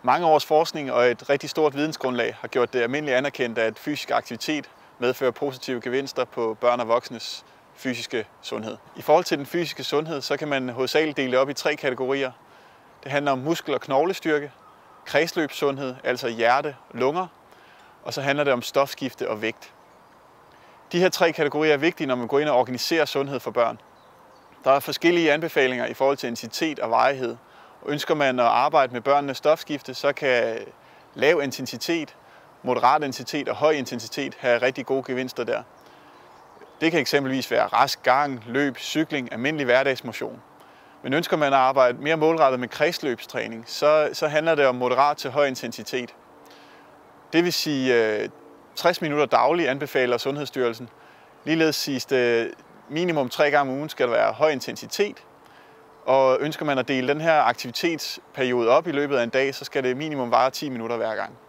Mange års forskning og et rigtig stort vidensgrundlag har gjort det almindeligt anerkendt, at fysisk aktivitet medfører positive gevinster på børn og voksnes fysiske sundhed. I forhold til den fysiske sundhed, så kan man hovedsageligt dele det op i 3 kategorier. Det handler om muskel- og knoglestyrke, kredsløbssundhed, altså hjerte og lunger, og så handler det om stofskifte og vægt. De her 3 kategorier er vigtige, når man går ind og organiserer sundhed for børn. Der er forskellige anbefalinger i forhold til intensitet og varighed. Og ønsker man at arbejde med børnenes stofskifte, så kan lav intensitet, moderat intensitet og høj intensitet have rigtig gode gevinster der. Det kan eksempelvis være rask gang, løb, cykling, almindelig hverdagsmotion. Men ønsker man at arbejde mere målrettet med kredsløbstræning, så handler det om moderat til høj intensitet. Det vil sige 60 minutter dagligt anbefaler Sundhedsstyrelsen. Ligeledes siges det minimum 3 gange om ugen skal der være høj intensitet. Og ønsker man at dele den her aktivitetsperiode op i løbet af en dag, så skal det minimum vare 10 minutter hver gang.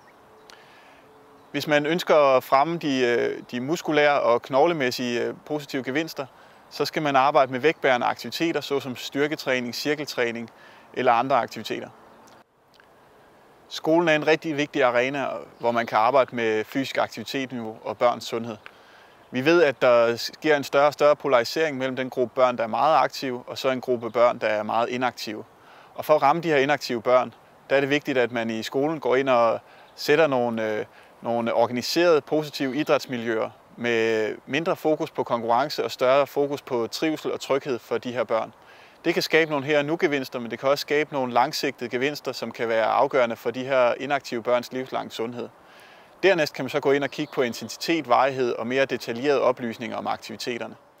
Hvis man ønsker at fremme de muskulære og knoglemæssige positive gevinster, så skal man arbejde med vægtbærende aktiviteter, såsom styrketræning, cirkeltræning eller andre aktiviteter. Skolen er en rigtig vigtig arena, hvor man kan arbejde med fysisk aktivitetsniveau og børns sundhed. Vi ved, at der sker en større og større polarisering mellem den gruppe børn, der er meget aktive, og så en gruppe børn, der er meget inaktive. Og for at ramme de her inaktive børn, der er det vigtigt, at man i skolen går ind og sætter nogle organiserede, positive idrætsmiljøer med mindre fokus på konkurrence og større fokus på trivsel og tryghed for de her børn. Det kan skabe nogle her og nu-gevinster, men det kan også skabe nogle langsigtede gevinster, som kan være afgørende for de her inaktive børns livslange sundhed. Dernæst kan man så gå ind og kigge på intensitet, varighed og mere detaljerede oplysninger om aktiviteterne.